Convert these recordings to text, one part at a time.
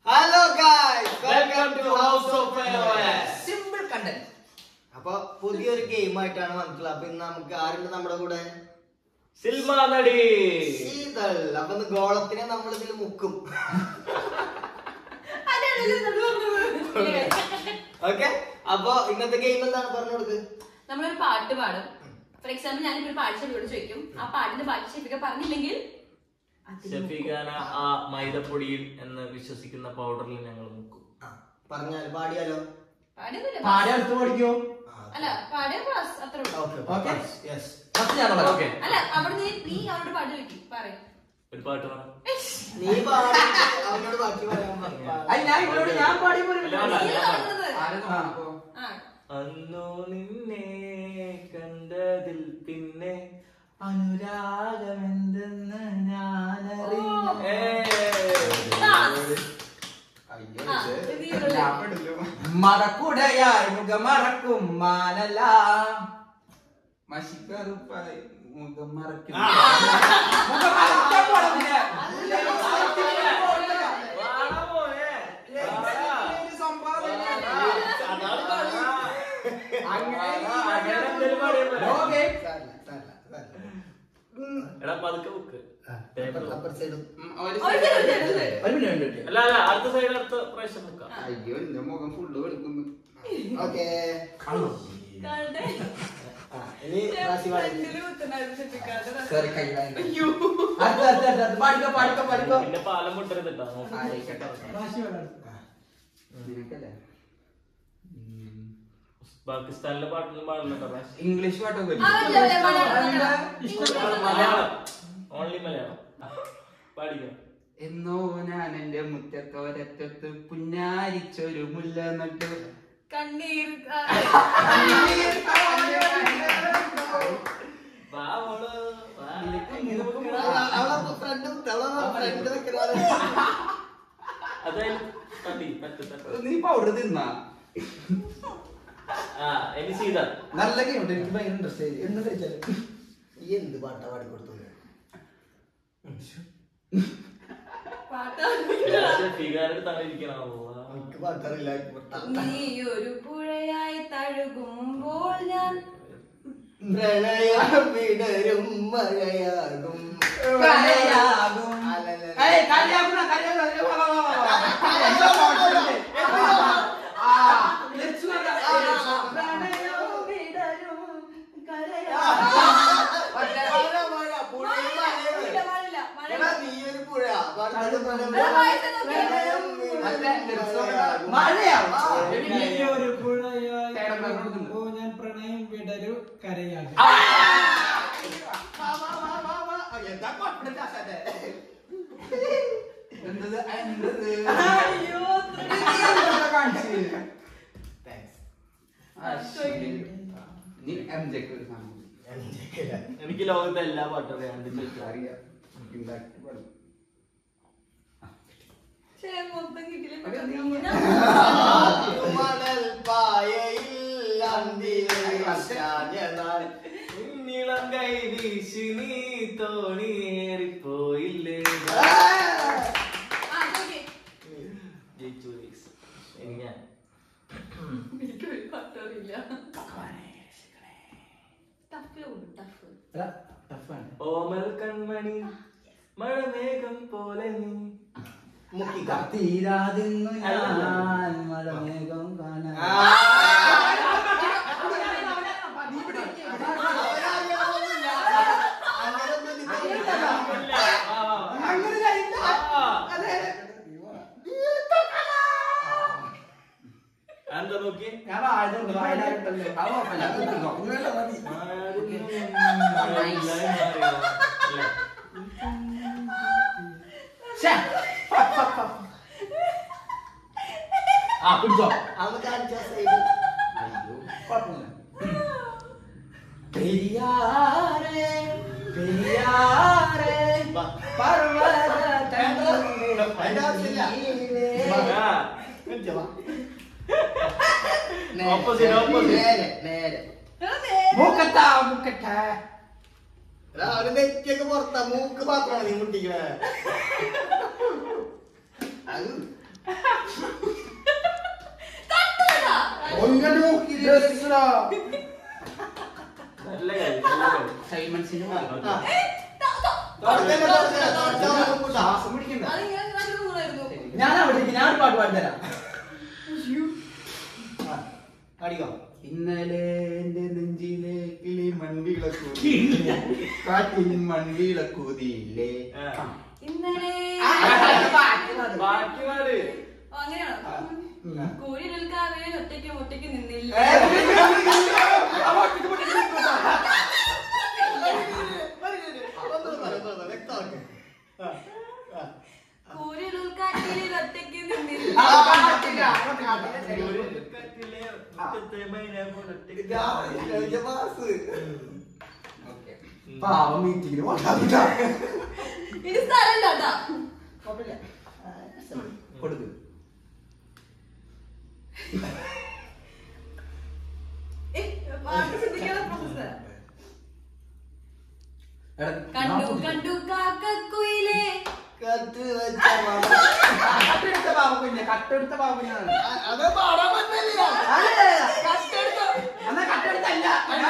Hello guys, welcome to house of simple content. അപ്പൊ പുതിയൊരു game ആയിട്ടാണ് വന്നിട്ടുള്ളത്. അപ്പൊ ഇന്ന് നമുക്ക് ആരുണ്ട് നമ്മുടെ കൂടെ? സിൽമാ നടി ശീതൾ. അപ്പൊ ഇന്ന് ഗോളത്തിനെ നമ്മൾ ഇതിൽ മുക്കും. ഓക്കെ, അപ്പൊ ഇന്നത്തെ ഗെയിം എന്താണ് പറഞ്ഞു കൊടുക്ക്. നമ്മളൊരു പാട്ട് പാടും. ഫോർ എക്സാമ്പിൾ ഞാനിപ്പോ ഒരു പാട്ട് ഷെഫിയോട് ചോദിക്കും, ആ പാട്ടിന്റെ ബാക്കി ഷെഫിക പറഞ്ഞില്ലെങ്കിൽ ഷെഫീഖാന ആ മൈദപ്പൊടിയിൽ എന്ന് വിശ്വസിക്കുന്ന പൗഡറിൽ ഞങ്ങൾ മുക്കും. പറഞ്ഞാൽ പാടിയാലോ? അടുത്ത് പഠിക്കോ? അല്ല പാടിയ ക്ലാസ് അത്ര അല്ല. അവിടെ നീ അവരോട് പാട്ട് ചോദിക്കും, പറയും ഒരു പാട്ട് പറ. നീ പാടി അവനോട് ബാക്കി പറയാൻ പറഞ്ഞു. ഞാൻ പാടി അന്നു നിന്നെ കണ്ടതിൽ പിന്നെ അനുരാഗമെന്തെന്ന് മറക്കുടയാൽ മുഖം മറക്കും മാനല മഷിക്കറുപ്പായി മുഖം മറക്കും. എടാ പതുക്കെ ബുക്ക്. അല്ല അല്ല അടുത്ത സൈഡ് അടുത്ത പ്രാവശ്യം ബുക്കാം. അയ്യോ എന്റെ മുഖം ഫുള്ള് വെളുക്കുന്നു. ഓക്കെ, ഇനി റാസി പാടി. പിന്നെ പാലം പൊട്ടരുതിട്ടാ. പാകിസ്ഥാനിലെ പാട്ടൊന്നും പാടില്ല. ഇംഗ്ലീഷ് പാട്ടൊക്കെ മലയാളം, ഓൺലി മലയാളം പാടിക്കാം. എന്നോ ഞാൻ എന്റെ മുറ്റത്തോരറ്റത്ത് പുന്നാരിച്ചൊരു മുല്ല നട്ടു കണ്ണീർ നീ പൗഡർ തിന്നാ. ഇനി സീത. നല്ല ഗെയിം എനിക്ക് ഭയങ്കര ഇൻട്രസ്റ്റ് ആയി. എന്താ കഴിച്ചാല് ഈ എന്ത് പാട്ടാ പാടി കൊടുത്തത്? എനിക്ക് പാട്ടറിയില്ല. നീ ഒരു പുഴയായി തഴുകുമ്പോൾ ഞാൻ പ്രണയം വിടരും മഴയാകും. നീയൊരു പുഴ ഞാൻ പ്രണയം വിടരു കരയാകും. എനിക്ക് ലോകത്തെ എല്ലാ പാട്ടും അറിയാം. മൊത്തം കിട്ടില്ല. മണൽ പായയിൽ നീളം കൈ വീശി നീ തോണിയേറിപ്പോയില്ലേ. ജയിച്ചു ഞാൻ. എനിക്കൊരു പാട്ടറിയില്ല. ഓമൽ കൺമണി മഴമേഘം പോലെ നീ തീരാതിന്നു ഞാൻ മഴമേഘം കാണാൻ. എന്താ നോക്കി ഞാൻ പിടിച്ചോ. പെരിയാറേ പെരിയാറേ മൂക്കത്താ മൂക്കട്ട നെറ്റൊക്കെ പുറത്താ. മൂക്ക് മാത്രമാണ് നീ മുട്ടിക്കണേ. നല്ല കാര്യം, നല്ല കാര്യം. സൈമൺസിന്റെ ശ്വാസം പിടിക്കണ്ട. അതിങ്ങനെ നല്ല മൂന്നായിരുന്നു. ഞാൻ അവിടെ ഞാൻ ഒരു പാട്ട് പാടിത്തരാം. അടിക്കാം. ഇന്നലെ എന്റെ നെഞ്ചിലെ കിളി മൺവിളക്കൂതി കാറ്റിൻ മൺവിളക്കൂതിയില്ലേ. ഇന്നലെ ബാക്കി പാട്. ഓ, അങ്ങനെയാണോ? കോഴി നിൽക്കാവേ ഒറ്റയ്ക്ക് ഒറ്റയ്ക്ക് നിന്നില്ല. കോഴി നിൽക്കാവേ ഒറ്റയ്ക്ക് നിന്നില്ല. പാവം മീറ്റിങ്ങിന് ഇത് സ്ഥലമില്ല കേട്ടാ. കൊടുക്കും. പാട്ട് ശ്രദ്ധിക്കാതെ പ്രൊഫസർ. കണ്ടു കണ്ടു കാക്കക്കുയിലേ. കട്ടെടുത്ത പാവക്കുഞ്ഞ കട്ടെടുത്ത പാവക്കുഞ്ഞാണ്. അത് പാടാൻ പറ്റില്ല. എന്നാ കട്ടെടുത്തല്ല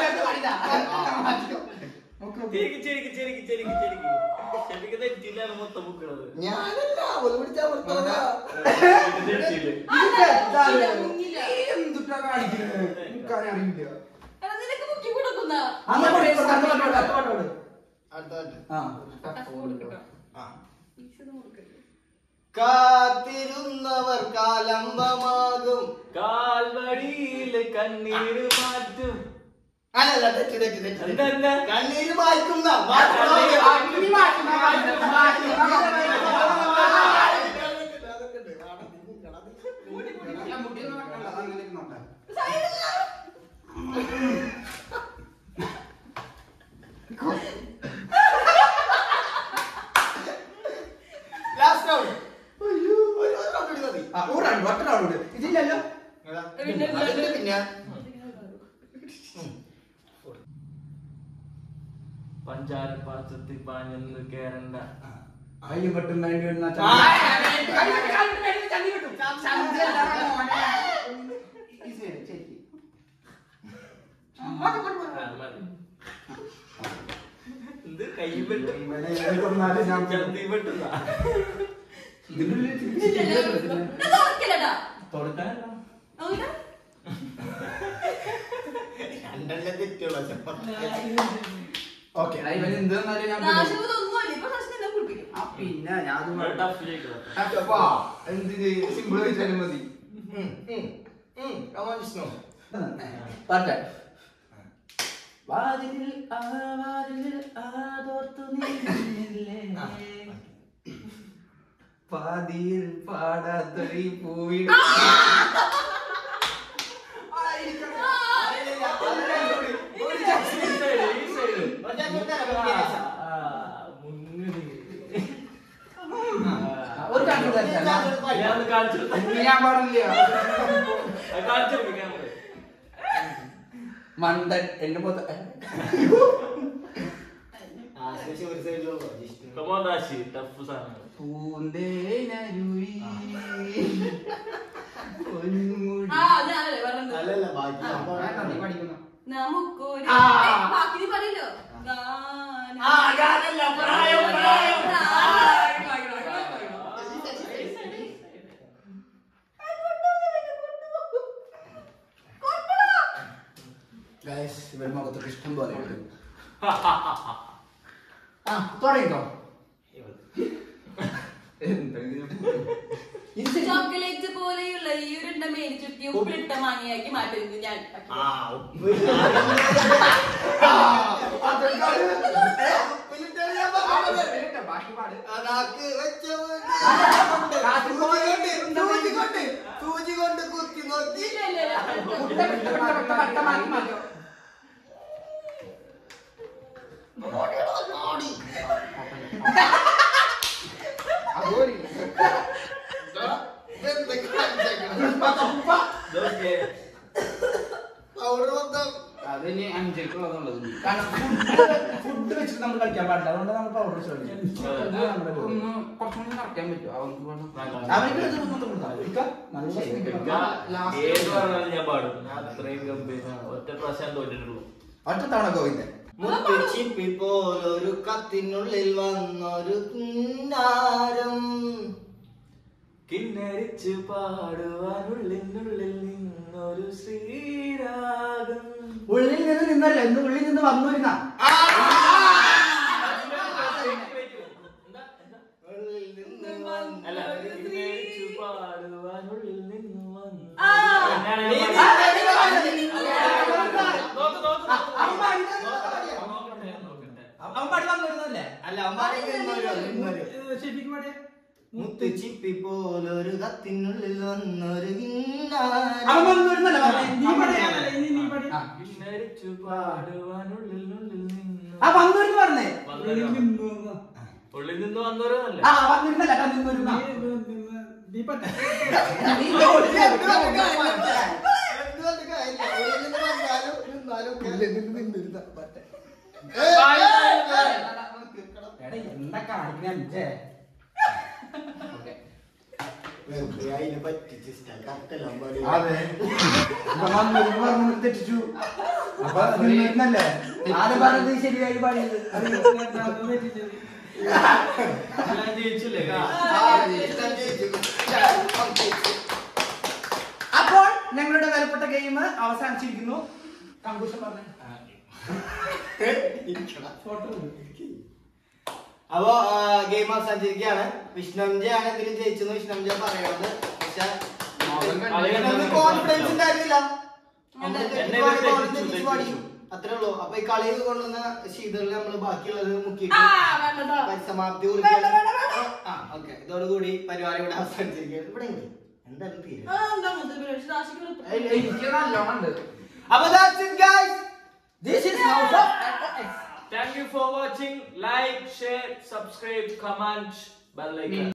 ചെരിക്ക്, ചെരിക്ക്, ചെരിക്ക്, ചെരിക്ക്, ചെരിക്ക്. ഷെഫിക്ക് തെറ്റിയില്ലാണ് മൊത്തം ബുക്കണത്. ഞാനല്ല ഒരു പിടിച്ചാ പുറത്തോടാ. തെറ്റിയില്ല. എന്തുട്ടാ കാണിക്കുന്നത് അറിയില്ല. എടാ, നിനക്ക് മുക്കി കൊടുക്കുന്ന കാത്തിരുന്നവർ കാലംബമാകും. കാൽവഴിയില് കണ്ണീര് മാറ്റും. അല്ലല്ല, തെറ്റ് തെറ്റ് തെറ്റ്. എന്താ? കണ്ണീര് മായ്ക്കുന്ന ലാസ്റ്റ് റൗണ്ട്. ഇതില്ലല്ലോ. പിന്നെ പഞ്ചാര പാത്രത്തിൽ പാഞ്ഞൊന്ന് കേറണ്ട. അയ്യോ പെട്ടും വേണ്ടി വന്ന ഇത് കൈ പെട്ടും പെട്ടുന്ന രണ്ടെണ്ണം തെറ്റുള്ള ഓക്കെ എന്ത് വന്നാലും ഞാൻ പിന്നെ ഞാൻ ടഫ് ചെയ്യിക്കണം. എന്ത് സിമ്പിൾ വെച്ചാലും മതി. പാട്ടെ വാതിലിൽ ആ വാതിലിൽ ആദോർത്തു നിന്നില്ലേ പാതിയിൽ പാടാത്തൊരു പൂവിട ഒരു ഞാൻ പാടില്ല മണ്ടൻ എന്റെ മൊത്തം ഒരു സൈഡിലുള്ള ടഫ് സാധനങ്ങൾ. പൂന്തേനരുവി പൊന്മുടി അല്ലല്ല ബാക്കി പഠിക്കുന്നു നമുക്കൊരു ആ. ബാക്കി നീ പറയല്ലോ. ഇവരുടെ മുഖത്തൊക്കെ ഇഷ്ടം പോലെ തുടങ്ങിക്കോ. ചോക്ലേറ്റ് പോലെയുള്ള ഈ ഉരുണ്ട മേനി ചുറ്റി ഉപ്പിലിട്ട മാങ്ങയാക്കി മാറ്റുന്നു ഞാൻ. സൂചി കൊണ്ട് കുത്തി നോക്കി അതിന് അഞ്ചേക്കുള്ളതുള്ളത് ഫുഡ് വെച്ചിട്ട് നമ്മൾ കളിക്കാൻ പാടില്ല. അതുകൊണ്ട് നമ്മൾ പൗഡർ വെച്ച് കളിക്കും. ഒന്ന് കുറച്ചും കൂടി നിറയ്ക്കാൻ പറ്റും. അവർക്ക് നല്ല ഏത് പറഞ്ഞാലും ഞാൻ പാടും. ഞാൻ അത്രയും ഗംഭീരമാണ്. ഒറ്റ പ്രാവശ്യം തോറ്റിട്ടുള്ളൂ. ഒറ്റ തവണ ഗോവിന്ദൻ. മുത്തുച്ചിപ്പി പോലൊരു കത്തിനുള്ളിൽ വന്നൊരു കിന്നാരം കിന്നരിച്ചു പാടുവാനുള്ളിനുള്ളിൽ നിന്നൊരു ശ്രീരാഗം. ഉള്ളിൽ നിന്ന് നിന്നല്ല, ഇന്ന് ഉള്ളിൽ നിന്ന് വന്നൂരുന്ന അല്ല, കിന്നരിച്ചു പാടുവാനുള്ളിൽ നിന്ന് വന്നു. അവൻ പാടി വന്നൂരുന്നല്ലേ? അല്ല അമ്മാരി ഷെഫിക്ക് പാടിയ മുത്തുച്ചിപ്പി പോലൊരു കത്തിനുള്ളിൽ വന്നൊരു അവൻ കിന്നാരം വന്നൂരുന്നല്ലേ പറഞ്ഞേ? നീ പാടിയാലേ ഇനി നീ പാടി കിന്നരിച്ചു പാടുവാനുള്ളിൽ നിന്ന് ആ വന്നൂരെന്ന് പറഞ്ഞേ. ഉള്ളിൽ നിന്ന് വന്നവരല്ലേ? ആ വന്നിരുന്നല്ല, നിന്നൂരുന്ന. നീ പാട്ട എടാ എന്താ കാണിക്കണേ? അതിനെ പറ്റിച്ച് കറക്റ്റല്ല അതെ, ഇപ്പൊ വന്നൂരെന്ന് പറഞ്ഞു തെറ്റിച്ചു. അപ്പൊ നിന്നൂരുന്നല്ലേ? ആദ്യം പറഞ്ഞത് ശരിയായി പാടിയത്. ഞാൻ ജയിച്ചില്ലേ? അപ്പോൾ ഞങ്ങളുടെ വിലപ്പെട്ട ഗെയിം അവസാനിച്ചിരിക്കുന്നു. കൺക്ലൂഷൻ പറഞ്ഞു. ഫോട്ടോ അപ്പൊ ഗെയിം അവസാനിച്ചിരിക്കുകയാണ്. വിഷ്ണുജയാണ് ഇതിൽ ജയിച്ചെന്ന് വിഷ്ണുജ പറയണത്. പക്ഷെ കോൺഫിഡൻസ് ഉണ്ടായിരുന്നില്ല. അത്രേ ഉള്ളൂ. അപ്പൊ ഈ കളി കൊണ്ടുവന്ന ശീതളിൽ നമ്മള് ബാക്കിയുള്ളത് മുക്കിയിട്ട് പരിസമാപ്തി ഓക്കെ. ഇതോടുകൂടി പരിപാടി ഇവിടെ അവസാനിച്ചിരിക്കുകയാണ്. ഇവിടെ എന്തായാലും തീരെ. എനിക്ക് നല്ലോണം ഉണ്ട്. അപ്പൊ that's it guys. This is House of FOX. Thank you for watching. Like, share, subscribe, comment, bell icon.